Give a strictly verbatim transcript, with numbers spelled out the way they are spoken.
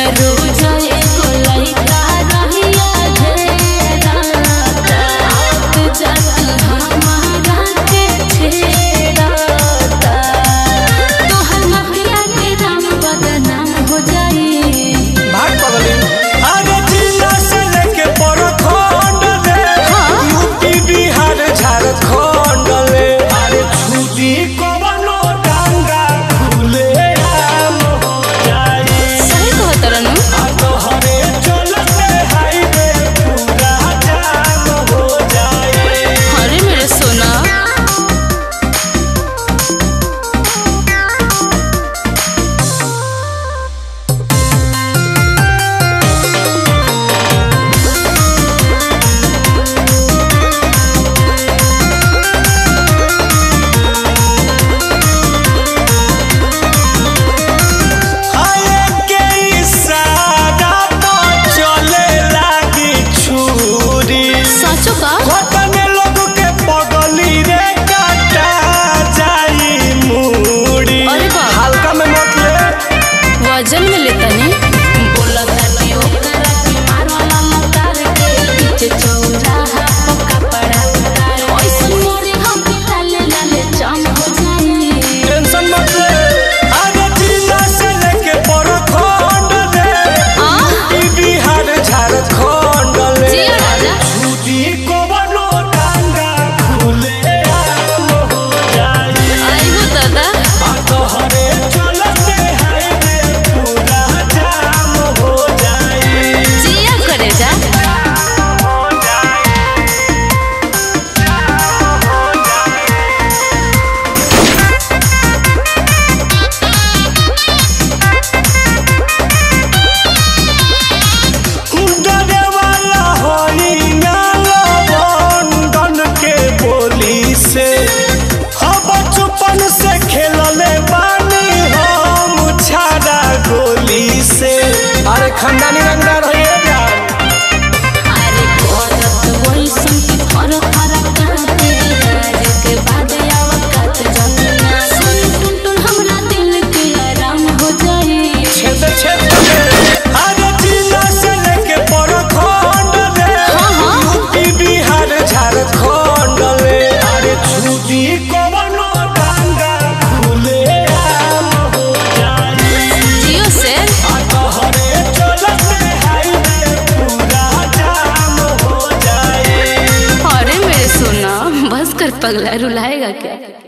रोज एगो लइका रहिया घेराता, आत जात हमारा के छेड़ता। तोहर मखिया के नाम बदनाम हो जाई। भाग पगली अरे जिला से लेके परखंड ले, यूपी बिहार झारखंड ले, अरे छुटी कवनो डांगा खुले आम हो जाई। सही कहत रहनु। आ तोहरे चलते हाईवे पूरा जाम हो जाई। अरे मेरे सोना आए के इशारा तो चले लागी छुरी, सचो का घटने लोग के पगली रे काटा जाई मुड़ी। अरे बाप। हल्का में मत ले वजन में लेता नहीं बोला तानी ओकरा के मारवाला मतार के पीछे चौराहा पक्का पड़ा उतार ऐसन मोरे हम लाले लाले जाम हो जाई। टेंशन मत ले अरे जिला से लेके परखंड ले, आ यूपी बिहार झारखंड ले, जियो राजा। छुटी कवनो डांगा खुले आम हो जाई। आई हो दादा आ तोहरे चलते हाईवे पूरा जाम हो जाई। जिया करे जा। डरे वाला होई ना लवंडन के बोली से, हम बचपन से खेलले बानी हम छाड़ा गोली से। अरे खानदानी रंगदार होइए जान। अरे करत वैसन की फर फर काटे राज के बाद आवत जमुना सुन टुन टुन हमरा दिल के आराम हो जाई। छेद छेद ले अरे जिला से लेके परखंड ले, हाँ, हाँ। यूपी बिहार झारखंड ले, अरे छुटी कवनो डांगा खुले आम हो जाई। जियो से आ तोहरे चलते हाईवे पूरा जाम हो जाई। अरे मेरे सोना बस कर पगला रुलाएगा क्या।